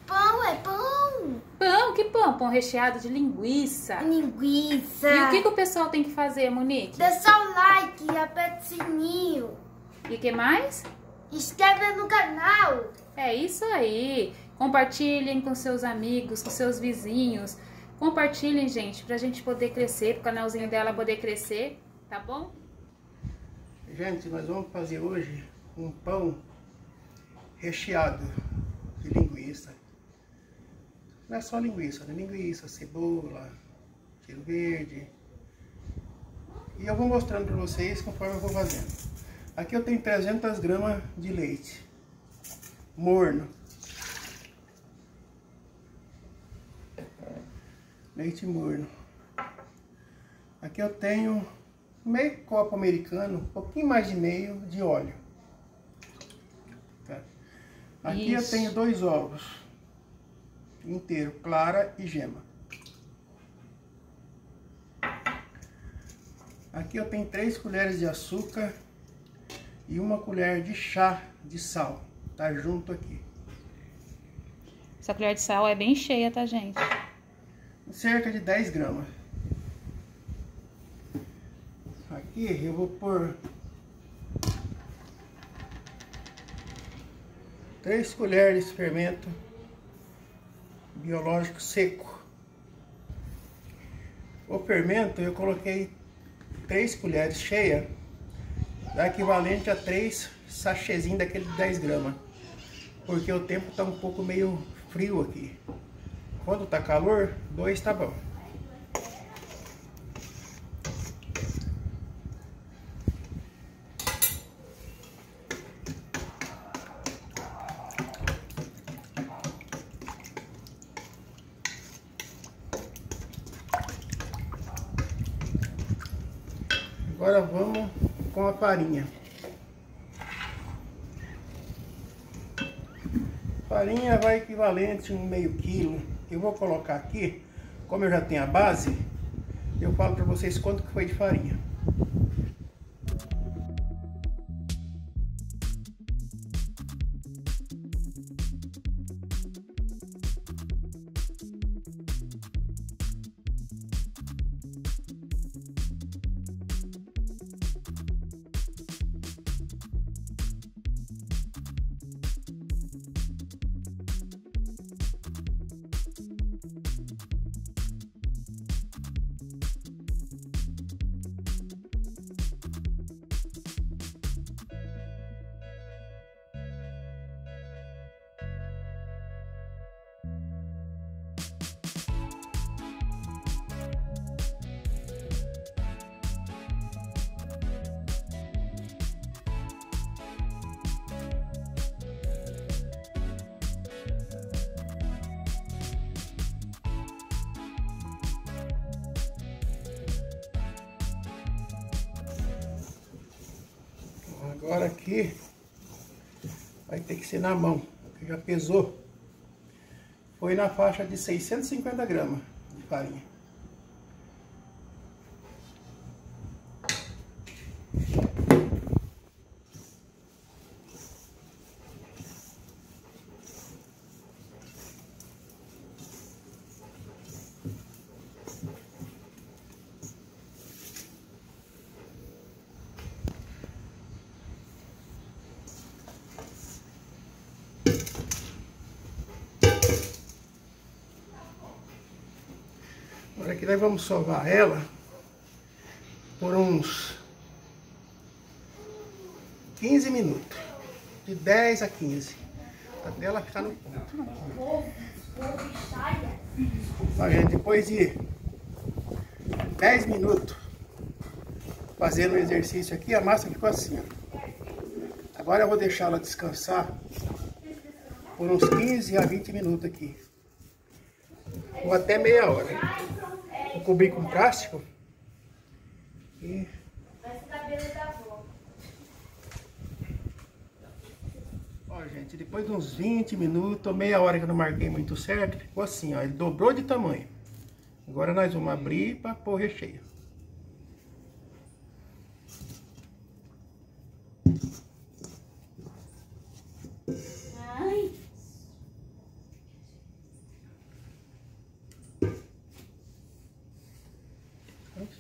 Pão é pão. Pão? Que pão? Pão recheado de linguiça. Linguiça. E o que o pessoal tem que fazer, Monique? Deixa o like, aperta o sininho. E o que mais? Inscreve no canal. É isso aí. Compartilhem com seus amigos, com seus vizinhos. Compartilhem, gente, pra gente poder crescer, pro canalzinho dela poder crescer, tá bom? Gente, nós vamos fazer hoje um pão recheado de linguiça. Não é só linguiça, né? Linguiça, cebola, cheiro verde. E eu vou mostrando para vocês conforme eu vou fazendo. Aqui eu tenho 300 gramas de leite morno. Leite morno. Aqui eu tenho meio copo americano, um pouquinho mais de meio de óleo. Tá. Aqui eu tenho 2 ovos inteiro, clara e gema. Aqui eu tenho 3 colheres de açúcar e 1 colher de chá de sal. Tá junto aqui. Essa colher de sal é bem cheia, tá, gente? Cerca de 10 gramas. Aqui eu vou pôr 3 colheres de fermento biológico seco. O fermento eu coloquei 3 colheres cheias, dá equivalente a 3 sachêzinhos daquele de 10 gramas. Porque o tempo está um pouco meio frio aqui. Quando tá calor, 2 tá bom. Agora vamos com a farinha. Farinha vai equivalente a um meio quilo. Eu vou colocar aqui, como eu já tenho a base, eu falo para vocês quanto que foi de farinha. Agora aqui vai ter que ser na mão, que já pesou. Foi na faixa de 650 gramas de farinha. Agora aqui nós vamos sovar ela por uns 15 minutos, de 10 a 15, até ela ficar no ponto. Ó, gente, depois de 10 minutos fazendo o exercício aqui, a massa ficou assim, ó. Agora eu vou deixar ela descansar por uns 15 a 20 minutos aqui, ou até meia hora. Vou cobrir com plástico e ó, gente, depois de uns 20 minutos ou meia hora que eu não marquei muito certo, ficou assim, ó, ele dobrou de tamanho. Agora nós vamos abrir para pôr o recheio.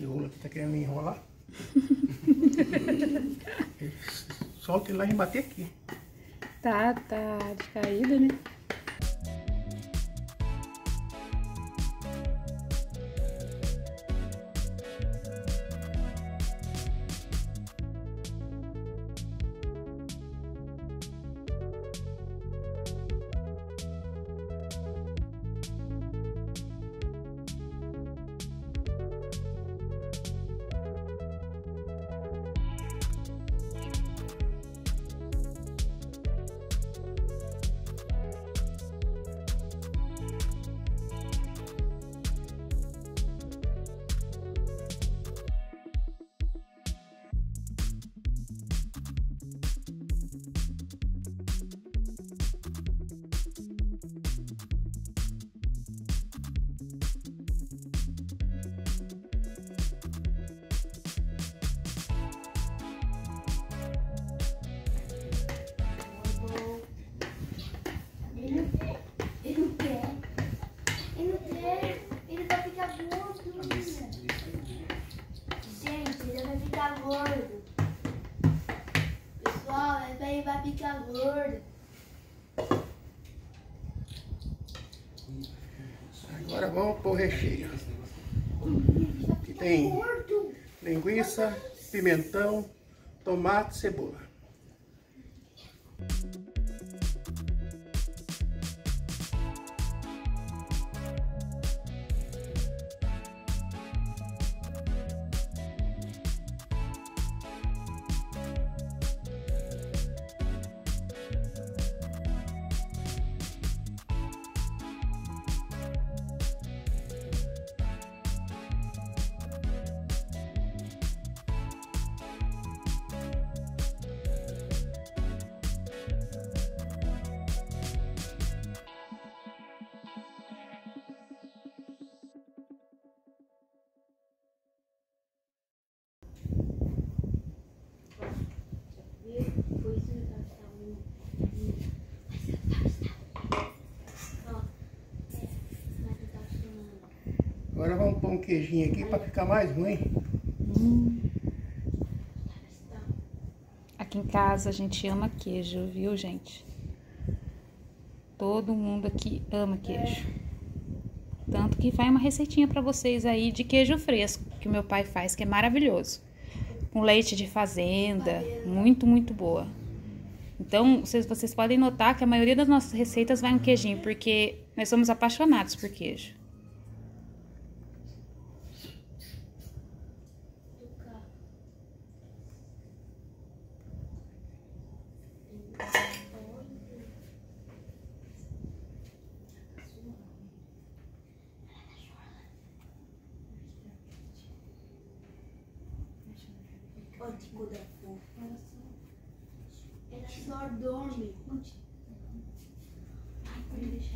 Esse rolo aqui tá querendo me enrolar. Solta ele lá e bater aqui. Tá de caída, né? Ele vai ficar gordo. Gente, ele vai ficar gordo. Pessoal, ele vai ficar gordo. Agora vamos pôr o recheio. Aqui tem linguiça, pimentão, tomate e cebola. Agora vamos pôr um queijinho aqui para ficar mais ruim. Aqui em casa a gente ama queijo, viu, gente? Todo mundo aqui ama queijo. Tanto que vai uma receitinha para vocês aí de queijo fresco, que o meu pai faz, que é maravilhoso. Com leite de fazenda, muito, muito boa. Então, vocês podem notar que a maioria das nossas receitas vai um queijinho, porque nós somos apaixonados por queijo. Ela só dorme. Ai, pode deixar.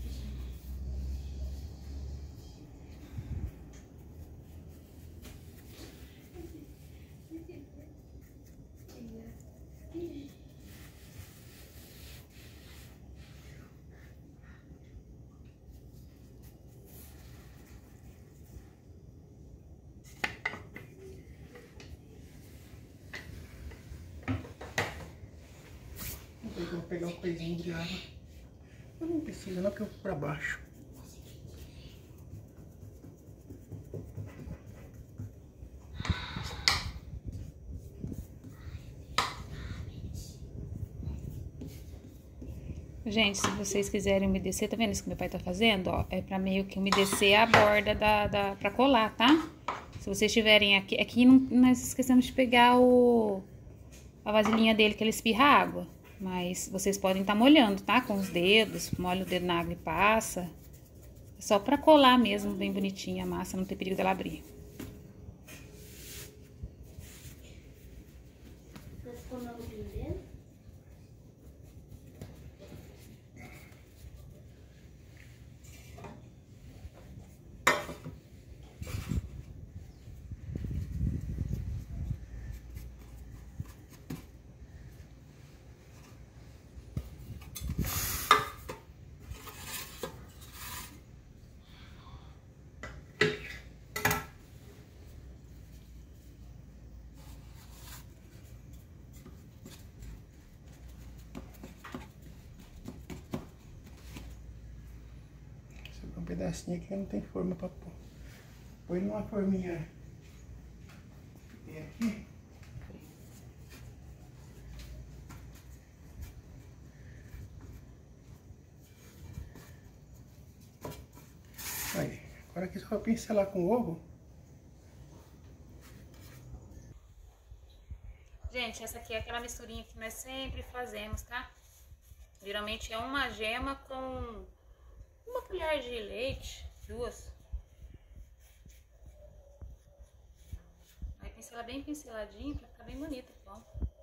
Vou pegar um coisinho de água. Eu não precisa não, que eu vou para baixo. Gente, se vocês quiserem umedecer, tá vendo isso que meu pai tá fazendo? Ó, é pra meio que umedecer a borda pra colar, tá? Se vocês tiverem aqui nós esquecemos de pegar a vasilhinha dele que ele espirra água. Mas vocês podem estar molhando, tá? Com os dedos, molha o dedo na água e passa. É só pra colar mesmo, bem bonitinha a massa, não ter perigo dela abrir. Um pedacinho aqui não tem forma pra pôr. Põe numa forminha. Tem aqui. Aí, agora aqui só pincelar com o ovo. Gente, essa aqui é aquela misturinha que nós sempre fazemos, tá? Geralmente é uma gema com uma colher de leite, 2. Aí pincela bem pinceladinho pra ficar bem bonito, bom.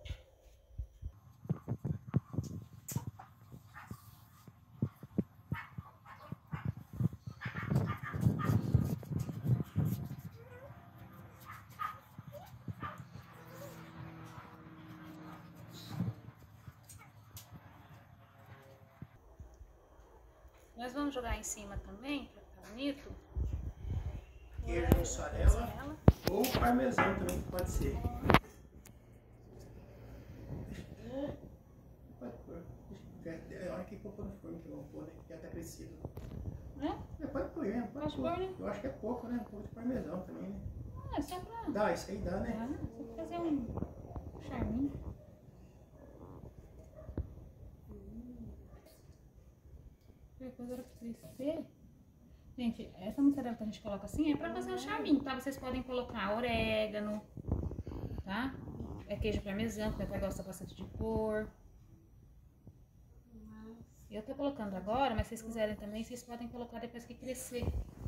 Nós vamos jogar em cima também, pra ficar bonito. Queijo mussarela ou parmesão também pode ser. Pode pôr. Olha que cocô no forno que eu vou pôr, né? Que já tá crescido. Né? Pode pôr, né? Pode pôr. Né? Eu acho que é pouco, né? Um pouco de parmesão também, né? Ah, só pra... Dá, isso aí dá, né? Só pra fazer um charminho. Depois hora que crescer. Gente, essa mussarela que a gente coloca assim é pra fazer um charminho, tá? Vocês podem colocar orégano, tá? É queijo parmesão, que meu pai gosta bastante de pôr. Eu tô colocando agora, mas se vocês quiserem também, vocês podem colocar depois que crescer.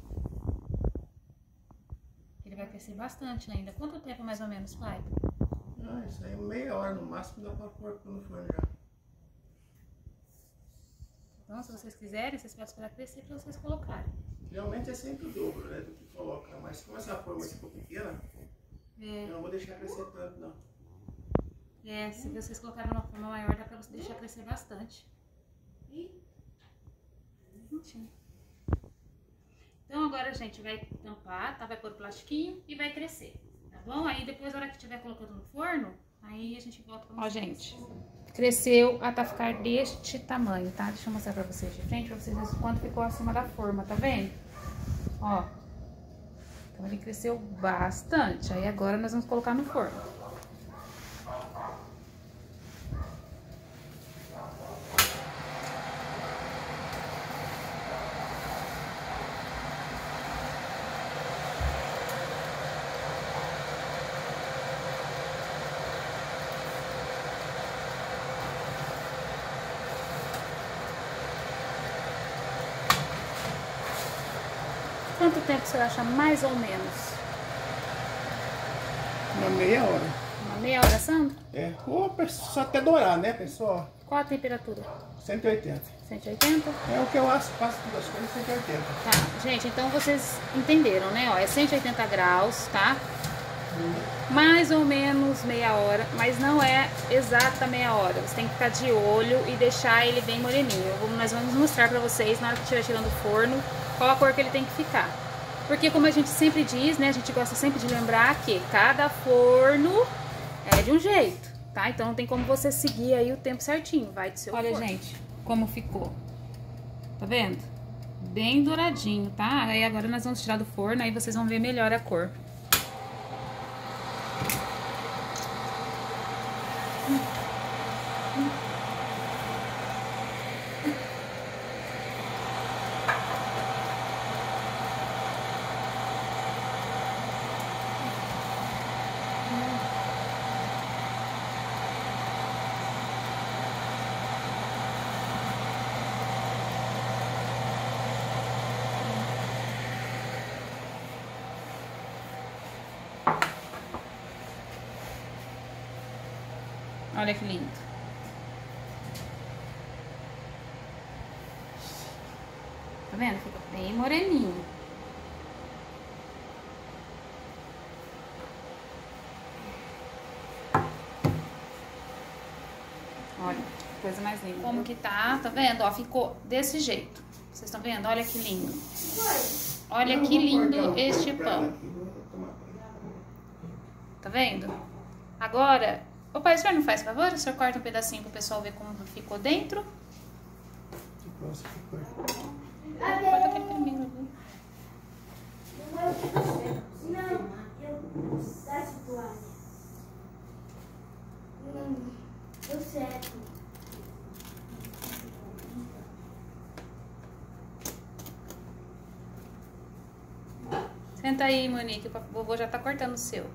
Ele vai crescer bastante ainda. Quanto tempo mais ou menos, pai? Ah, isso aí meia hora no máximo dá pra pôr no forno já. Então, se vocês quiserem, vocês podem esperar crescer para vocês colocarem. Geralmente é sempre o dobro, né, do que coloca. Mas como essa forma ficou pequena, eu não vou deixar crescer tanto, não. É, se vocês colocarem uma forma maior, dá para você deixar crescer bastante. Então, agora a gente vai tampar, tá? Vai pôr o plastiquinho e vai crescer, tá bom? Aí, depois, na hora que estiver colocando no forno, aí a gente volta pra mostrar. Ó, gente, cresceu até ficar deste tamanho, tá? Deixa eu mostrar pra vocês de frente, pra vocês verem o quanto ficou acima da forma, tá vendo? Ó, então ele cresceu bastante. Aí agora nós vamos colocar no forno. Quanto tempo você acha mais ou menos? Uma meia hora. Uma meia hora assando? É, ou só até dourar, né, pessoal? Qual a temperatura? 180. 180? É o que eu faço todas as coisas, 180. Tá, gente, então vocês entenderam, né? Ó, é 180 graus, tá? Mais ou menos meia hora, mas não é exata meia hora. Você tem que ficar de olho e deixar ele bem moreninho. Nós vamos mostrar pra vocês, na hora que estiver tirando do forno, qual a cor que ele tem que ficar. Porque como a gente sempre diz, né? A gente gosta sempre de lembrar que cada forno é de um jeito, tá? Então não tem como você seguir aí o tempo certinho, vai do seu forno. Olha, gente, como ficou. Tá vendo? Bem douradinho, tá? Aí agora nós vamos tirar do forno, aí vocês vão ver melhor a cor. Olha que lindo. Tá vendo? Fica bem moreninho. Olha, que coisa mais linda. Como que tá? Tá vendo? Ó, ficou desse jeito. Vocês estão vendo? Olha que lindo. Olha que lindo este pão. Tá vendo? Agora... Ô pai, o senhor não faz favor? O senhor corta um pedacinho pro pessoal ver como ficou dentro? Ficou. Corta aquele primeiro. Senta aí, Monique, o vovô já tá cortando o seu.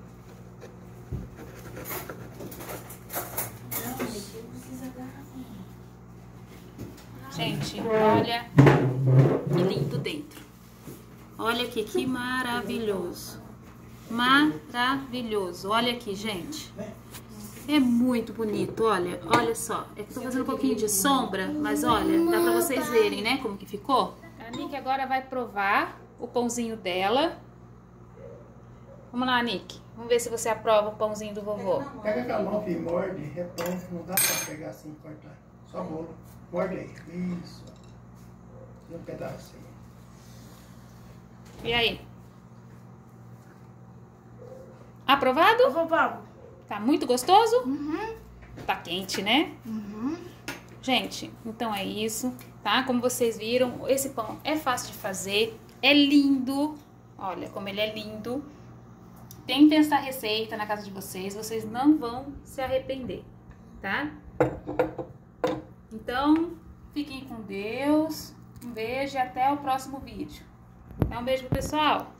Não, Monique, eu preciso agarrar. Gente, olha que lindo dentro. Olha aqui, que maravilhoso. Maravilhoso. Olha aqui, gente. É muito bonito, olha. Olha só. É que eu tô fazendo um pouquinho de sombra, mas olha, dá pra vocês verem, né, como que ficou. A Nick agora vai provar o pãozinho dela. Vamos lá, Nick. Vamos ver se você aprova o pãozinho do vovô. Pega com a mão que morde, repõe, não dá pra pegar assim e cortar. Só bolo. Morde aí. Isso. Um pedacinho. E aí? Aprovado? Aprovado. Tá muito gostoso? Uhum. Tá quente, né? Uhum. Gente, então é isso, tá? Como vocês viram, esse pão é fácil de fazer, é lindo. Olha como ele é lindo. Tentem essa receita na casa de vocês, vocês não vão se arrepender, tá? Então, fiquem com Deus. Um beijo e até o próximo vídeo. Dá um beijo pro pessoal.